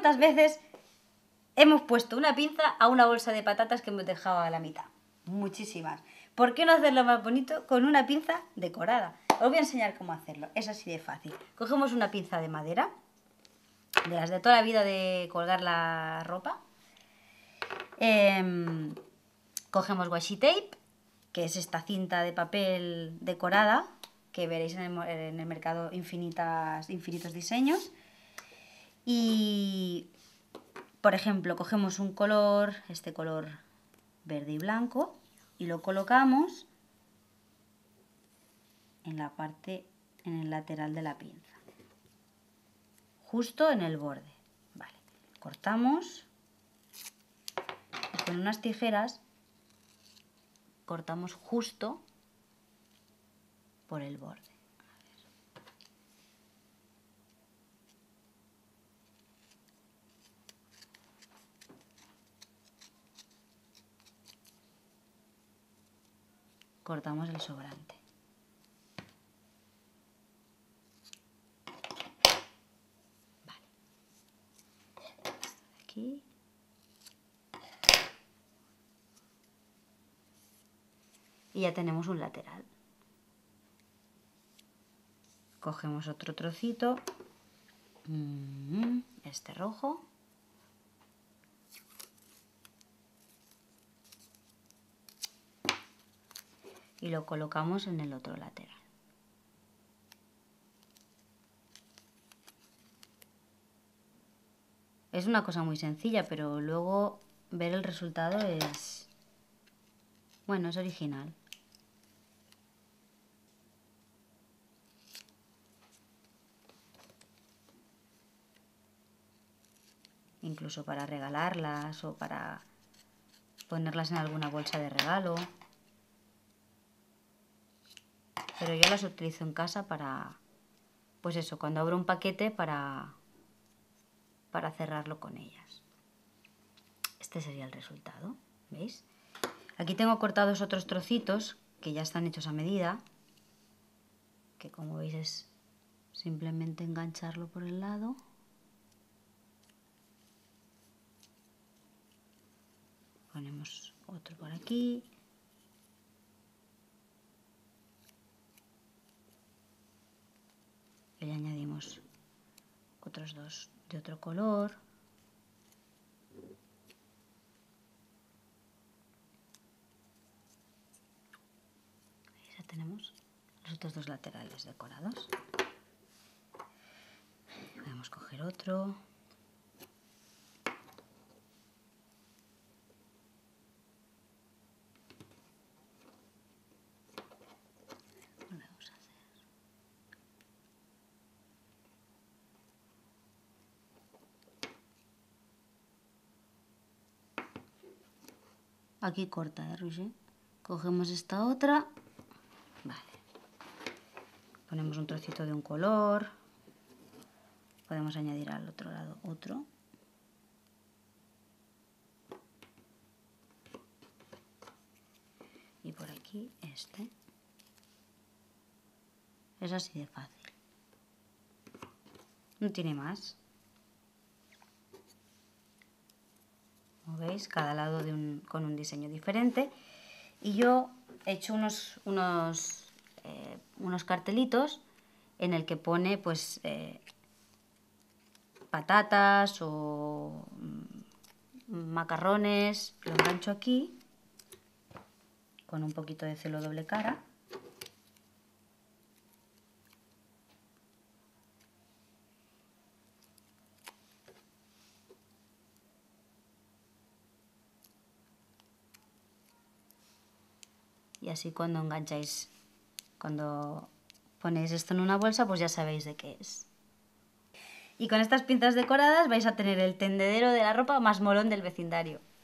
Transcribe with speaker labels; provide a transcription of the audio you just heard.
Speaker 1: ¿Cuántas veces hemos puesto una pinza a una bolsa de patatas que hemos dejado a la mitad? Muchísimas. ¿Por qué no hacerlo más bonito con una pinza decorada? Os voy a enseñar cómo hacerlo. Es así de fácil. Cogemos una pinza de madera, de las de toda la vida de colgar la ropa. Cogemos washi tape, que es esta cinta de papel decorada, que veréis en el mercado infinitos diseños. Y, por ejemplo, cogemos un color, este color verde y blanco, y lo colocamos en la parte, en el lateral de la pinza, justo en el borde. Vale, cortamos y con unas tijeras cortamos justo por el borde. Cortamos el sobrante. Vale. Aquí. Y ya tenemos un lateral. Cogemos otro trocito, este rojo, y lo colocamos en el otro lateral. Es una cosa muy sencilla, pero luego ver el resultado es, bueno, es original. Incluso para regalarlas o para ponerlas en alguna bolsa de regalo. Pero yo las utilizo en casa para, pues eso, cuando abro un paquete para cerrarlo con ellas. Este sería el resultado, ¿veis? Aquí tengo cortados otros trocitos que ya están hechos a medida, que como veis es simplemente engancharlo por el lado. Ponemos otro por aquí. Y le añadimos otros dos de otro color. Ya tenemos los otros dos laterales decorados. Podemos coger otro. Aquí corta, Roger. Cogemos esta otra. Vale. Ponemos un trocito de un color. Podemos añadir al otro lado otro. Y por aquí este. Es así de fácil. No tiene más. Como veis, cada lado con un diseño diferente. Y yo he hecho unos cartelitos en el que pone pues patatas o macarrones. Lo engancho aquí con un poquito de celo doble cara. Y así cuando engancháis, cuando ponéis esto en una bolsa, pues ya sabéis de qué es. Y con estas pinzas decoradas vais a tener el tendedero de la ropa más molón del vecindario.